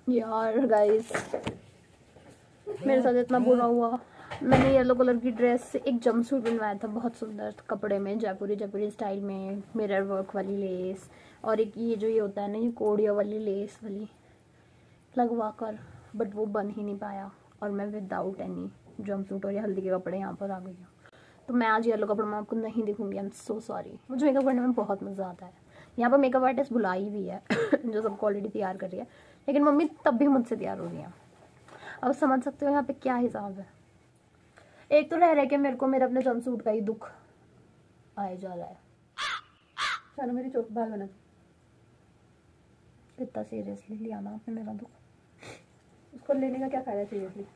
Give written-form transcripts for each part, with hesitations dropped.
यार गाइस मेरे साथ इतना बुरा हुआ। मैंने येलो कलर की ड्रेस से एक जंपसूट बनवाया था बहुत सुंदर कपड़े में, जयपुरी स्टाइल में, मिरर वर्क वाली लेस और एक ये होता है ना, ये कोडिया वाली लेस वाली लगवा कर, बट वो बन ही नहीं पाया और मैं विदाउट एनी जंपसूट और ये हल्दी के कपड़े यहाँ पर आ गई हूँ। तो मैं आज येलो कपड़े में आपको नहीं दिखूंगी। I am so sorry. मुझे मेकअप करने में बहुत मज़ा आता है। यहाँ पर मेकअप आर्टिस्ट बुलाई भी है जो सबको ऑलरेडी तैयार कर रही है, लेकिन मम्मी तब भी मुझसे तैयार हो रही है। अब समझ सकते हो यहाँ पे क्या हिसाब है। एक तो रह के मेरे को मेरे अपने जंपसूट का ही दुख आए जा रहा है। चलो मेरी चोट बाल बना। कितना सीरियसली लिया ना आपने मेरा दुख, उसको लेने का क्या फायदा सीरियसली।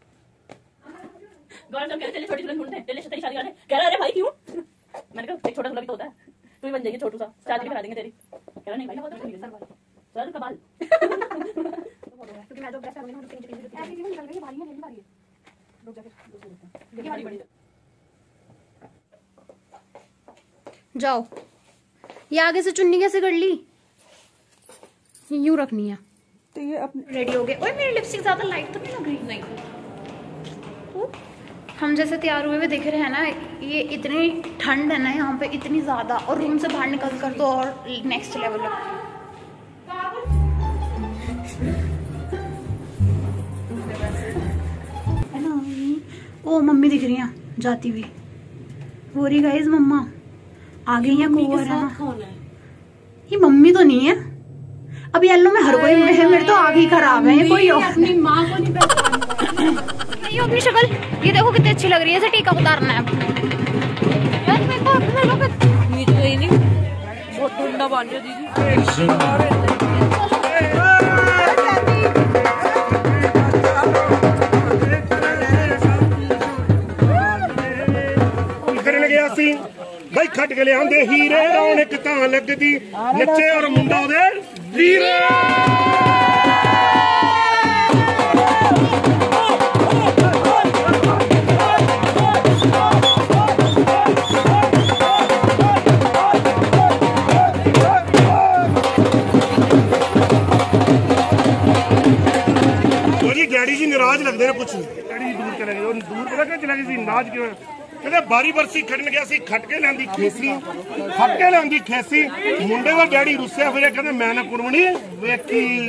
छोटी शादी कह रहा है भाई क्यों? मैंने कहा एक छोटा सा भी तो होता है, तू ही बन जाएगी छोटू सा, शादी करा देंगे तेरी। कह रहा नहीं भाई सर का बाल क्योंकि मैं जो ड्रेस है मुझे निकल गई भारी है, नहीं भारी है। रुक जा फिर देखिए भारी बड़ी जाओ। ये आगे से चुन्नी कैसे कर ली? यूं रखनी है तो ये अपने रेडी हो गए। ओए मेरी लिपस्टिक ज्यादा लाइट तो नहीं लग रही? नहीं। हम जैसे तैयार हुए दिख रहे हैं ना, ये इतनी ठंड है ना यहाँ पे, इतनी ज्यादा, और रूम से बाहर निकल कर तो और नेक्स्ट लेवल लगती है। ओ मम्मी दिख रही हैं जाती हुई। हो रही गाइस मम्मा आ गई हैं। कोवर है ना, ये मम्मी तो नहीं है। अब येलो में हर कोई है, मेरे तो आगे ही खराब है। कोई अपनी माँ को नहीं नहीं अपनी शक्ल ये देखो कितनी अच्छी लग रही है। इसे टीका उतारना है यार। मेरे को नहीं बहुत ठंडा बन रहा दीदी। भाई खट के लिया हीरे रौनक तां लगदी नच्चे और मुंडा दे वीरे। डैडी जी नाराज लगते हैं। कुछ डैडी दूर चले गए, दूर पता क्या चला गई नाराज क्यों? कहते बारी बरसी खड़न गया सी, खट के लियांदी खेसी, खट के लियांदी खेसी। मुंडे का डैडी रुस्सिया फिर कहते मैं ना कुड़वनी वेखी।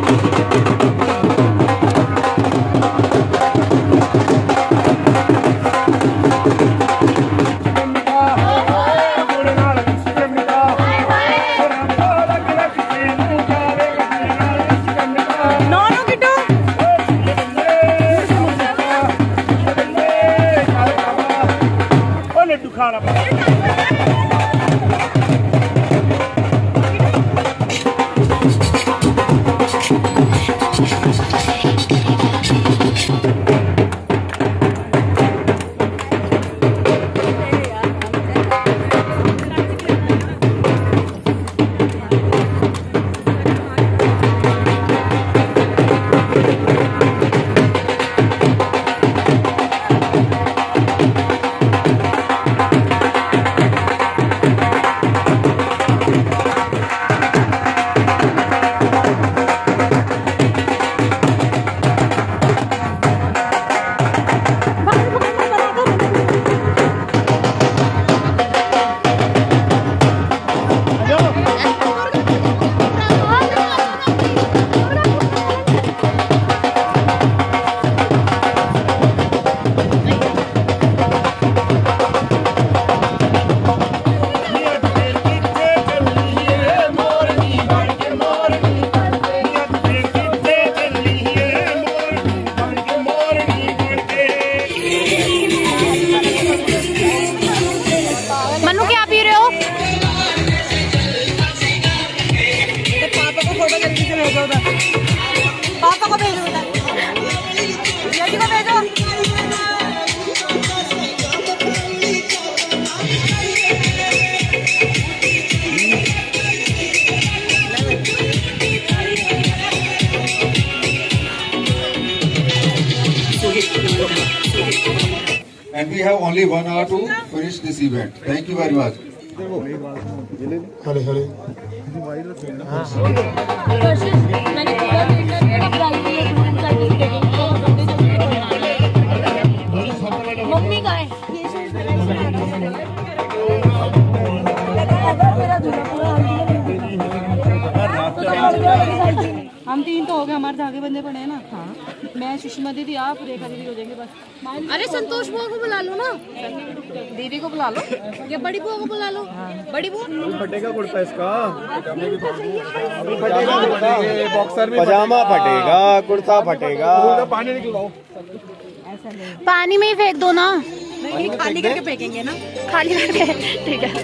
पापा को भेजो, डैडी को भेजो। And we have only 1 hour to finish this event. Thank you very much. हरे हरे मम्मी का है हम 3 तो हो गए, हमारे धागे बंदे पड़े हैं ना। हाँ, मैं सुषमा दीदी, आप रेखा दीदी हो जाएंगे बस। अरे संतोष बुआ को बुला लो ना, दीदी को बुला लो या बड़ी बुआ को बुला लो। बड़ी बुआ फटेगा कुर्ता इसका, बॉक्सर में पजामा फटेगा, कुर्ता फटेगा। पानी निकलवाओ, पानी में ही फेंक दो ना। नहीं, खाली करके फेंकेंगे ना, खाली करके, ठीक है।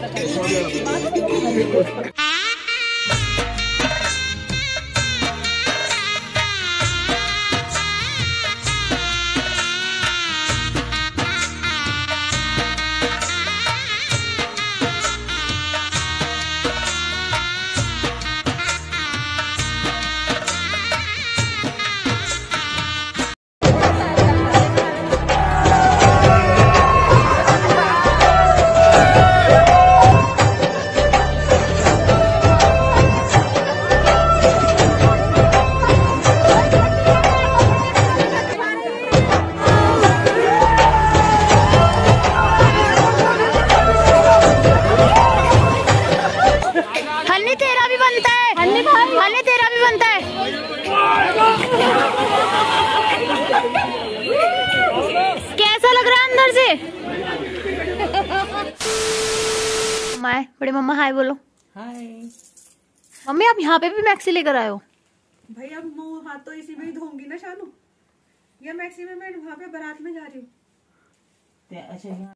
कैसा लग रहा है अंदर से? माय बड़े मम्मा हाय बोलो। हाय मम्मी आप यहाँ पे भी मैक्सी लेकर आए हो? भाई अब मुंह हाथ तो इसी में ही धोऊंगी ना शानू, या मैक्सी में मैं वहाँ पे बारात में जा रही हूँ। अच्छा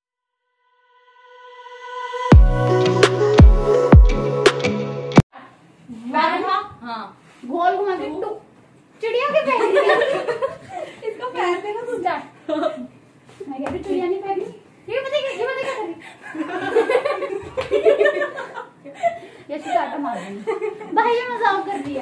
हाँ गोल घुमा के चिड़िया के पैर इसका पैर देखो तुम जा। मैं कह रही चिड़िया नहीं पैर, ये बताइए क्या करी ये टाटा मार रही भाई, ये मजाक कर दिया।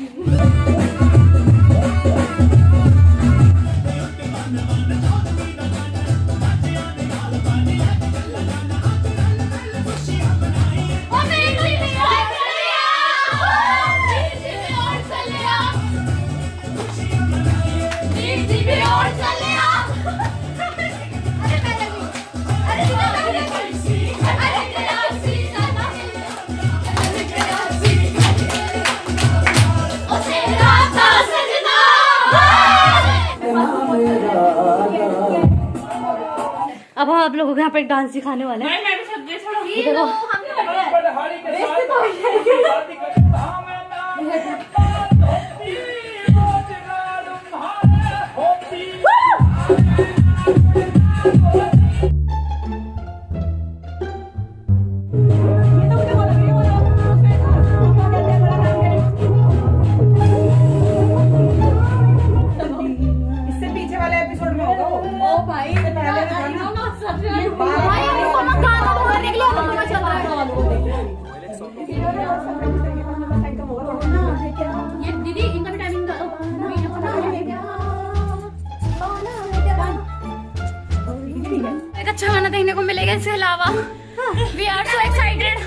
अब आप लोगों को यहाँ पे डांस सिखाने वाले हैं। इससे पीछे वाले एपिसोड में होगा वो। ओ भाई ये दीदी इनका भी टाइमिंग दो। एक अच्छा गाना देखने को मिलेगा इसके अलावा। We are so excited.